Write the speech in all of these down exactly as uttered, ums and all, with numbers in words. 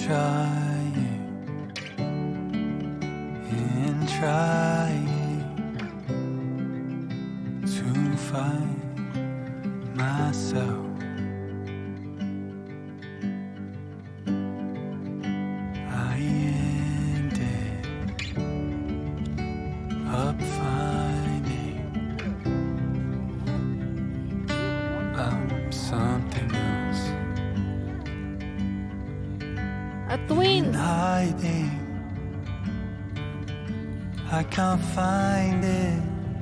trying and trying to find myself. I ended up finding um, something else. A twin. Hiding, I can't find it.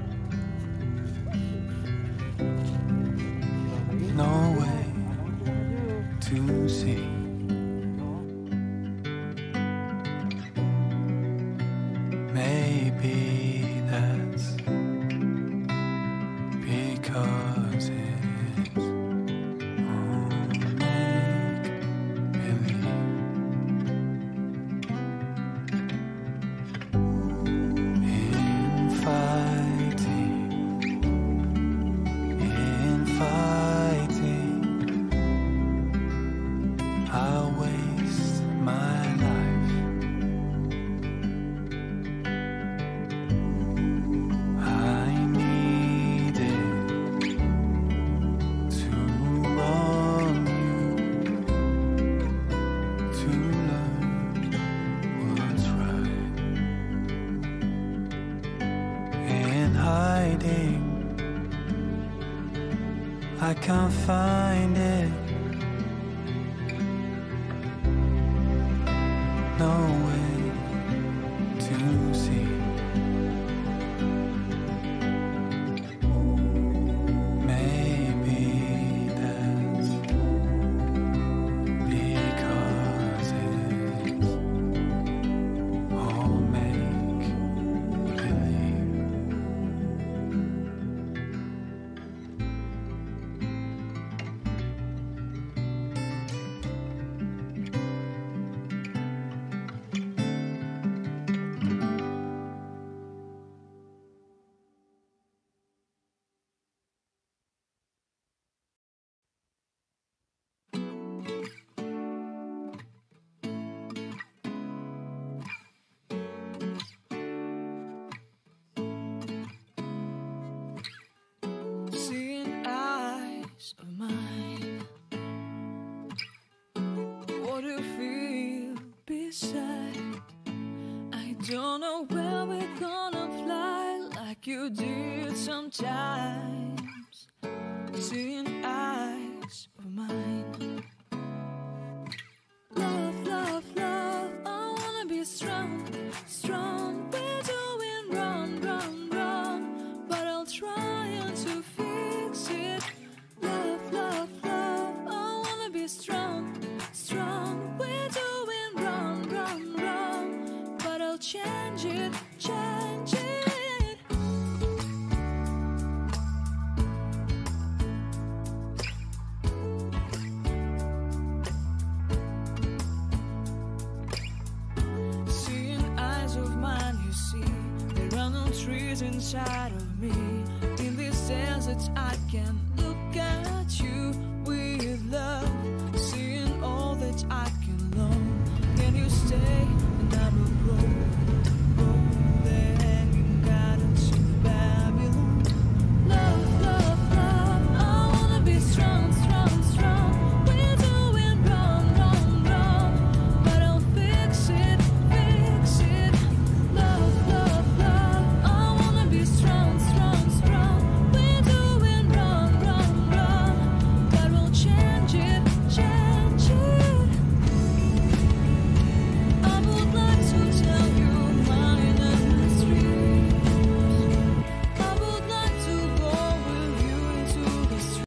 No way to see. Maybe that's because it's all make believe. In fighting, in fighting, I'll waste my life. I needed to wrong you to learn what's right. In hiding, I can't find it. No way to see. Maybe that's because it's all make believe. Seeing eyes of mine, what do you feel beside? I don't know where we're gonna fly like you did sometimes. Seeing eyes of mine. Love, love, love, I wanna be strong, strong. We're doing wrong, wrong, wrong, but I'll try to fix it. Love, love, love, I wanna be strong, strong. We're doing wrong, wrong, wrong, but I'll change it, change it. Seeing eyes of mine, you see, there are no trees inside of me. In these deserts I can look at